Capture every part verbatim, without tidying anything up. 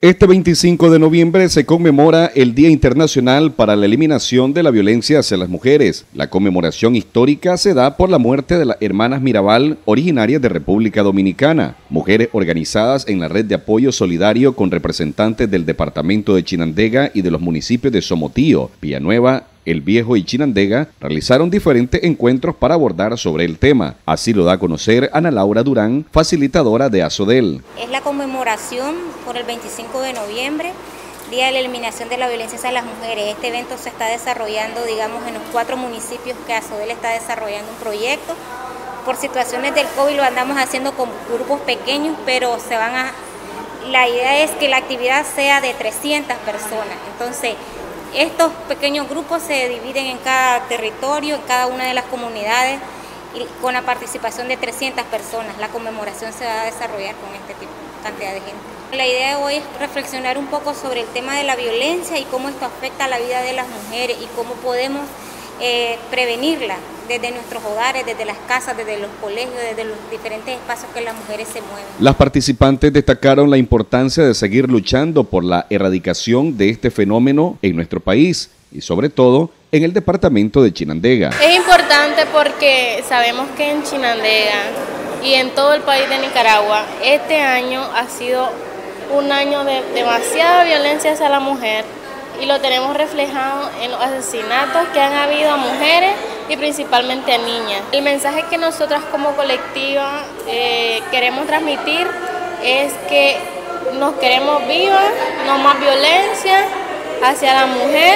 Este veinticinco de noviembre se conmemora el Día Internacional para la Eliminación de la Violencia hacia las Mujeres. La conmemoración histórica se da por la muerte de las hermanas Mirabal, originarias de República Dominicana, mujeres organizadas en la red de apoyo solidario con representantes del departamento de Chinandega y de los municipios de Somotillo, Villanueva, El Viejo y Chinandega realizaron diferentes encuentros para abordar sobre el tema. Así lo da a conocer Ana Laura Durán, facilitadora de ASODEL. Es la conmemoración por el veinticinco de noviembre, Día de la Eliminación de la Violencia hacia las Mujeres. Este evento se está desarrollando, digamos, en los cuatro municipios que ASODEL está desarrollando un proyecto. Por situaciones del COVID lo andamos haciendo con grupos pequeños, pero se van a... la idea es que la actividad sea de trescientas personas. Entonces, estos pequeños grupos se dividen en cada territorio, en cada una de las comunidades, y con la participación de trescientas personas. La conmemoración se va a desarrollar con este tipo, cantidad de gente. La idea de hoy es reflexionar un poco sobre el tema de la violencia y cómo esto afecta a la vida de las mujeres y cómo podemos eh, prevenirla desde nuestros hogares, desde las casas, desde los colegios, desde los diferentes espacios que las mujeres se mueven. Las participantes destacaron la importancia de seguir luchando por la erradicación de este fenómeno en nuestro país y sobre todo en el departamento de Chinandega. Es importante porque sabemos que en Chinandega y en todo el país de Nicaragua este año ha sido un año de demasiada violencia hacia la mujer y lo tenemos reflejado en los asesinatos que han habido a mujeres y principalmente a niñas. El mensaje que nosotras como colectiva eh, queremos transmitir es que nos queremos vivas, no más violencia hacia la mujer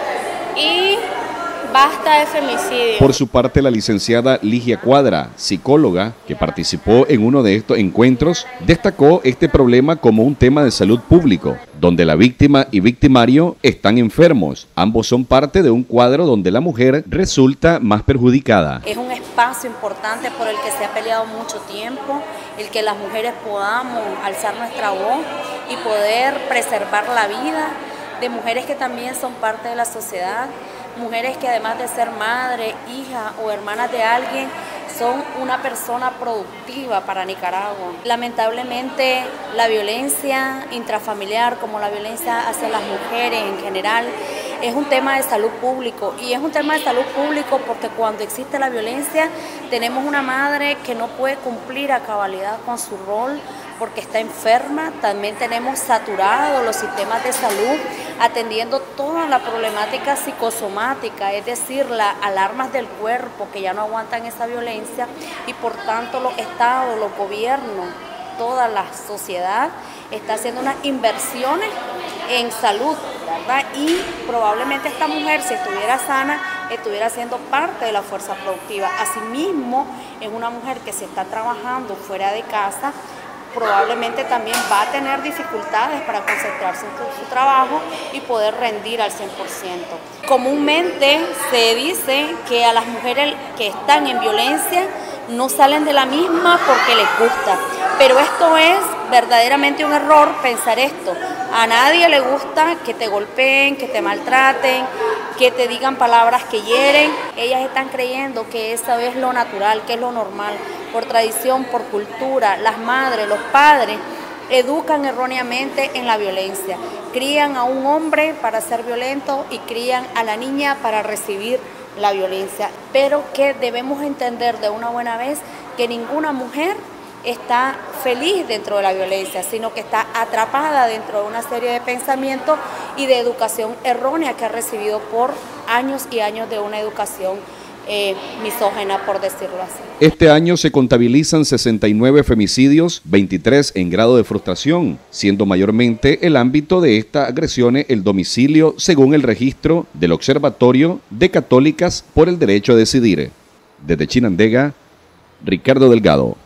y basta de femicidio. Por su parte, la licenciada Ligia Cuadra, psicóloga, que participó en uno de estos encuentros, destacó este problema como un tema de salud público, donde la víctima y victimario están enfermos. Ambos son parte de un cuadro donde la mujer resulta más perjudicada. Es un espacio importante por el que se ha peleado mucho tiempo, el que las mujeres podamos alzar nuestra voz y poder preservar la vida de mujeres que también son parte de la sociedad, mujeres que además de ser madre, hija o hermanas de alguien, son una persona productiva para Nicaragua. Lamentablemente, la violencia intrafamiliar, como la violencia hacia las mujeres en general, es un tema de salud público. Y es un tema de salud público porque cuando existe la violencia, tenemos una madre que no puede cumplir a cabalidad con su rol porque está enferma. También tenemos saturados los sistemas de salud atendiendo toda la problemática psicosomática, es decir, las alarmas del cuerpo que ya no aguantan esa violencia y por tanto los estados, los gobiernos, toda la sociedad está haciendo unas inversiones en salud, ¿verdad? Y probablemente esta mujer, si estuviera sana, estuviera siendo parte de la fuerza productiva. Asimismo, es una mujer que se está trabajando fuera de casa, probablemente también va a tener dificultades para concentrarse en su, su trabajo y poder rendir al cien por ciento. Comúnmente se dice que a las mujeres que están en violencia no salen de la misma porque les gusta, pero esto es verdaderamente un error pensar esto. A nadie le gusta que te golpeen, que te maltraten, que te digan palabras que hieren. Ellas están creyendo que eso es lo natural, que es lo normal. Por tradición, por cultura, las madres, los padres educan erróneamente en la violencia. Crían a un hombre para ser violento y crían a la niña para recibir la violencia. Pero que debemos entender de una buena vez que ninguna mujer está feliz dentro de la violencia, sino que está atrapada dentro de una serie de pensamientos y de educación errónea que ha recibido por años y años de una educación eh, misógina, por decirlo así. Este año se contabilizan sesenta y nueve femicidios, veintitrés en grado de frustración, siendo mayormente el ámbito de estas agresiones el domicilio, según el registro del Observatorio de Católicas por el Derecho a Decidir. Desde Chinandega, Ricardo Delgado.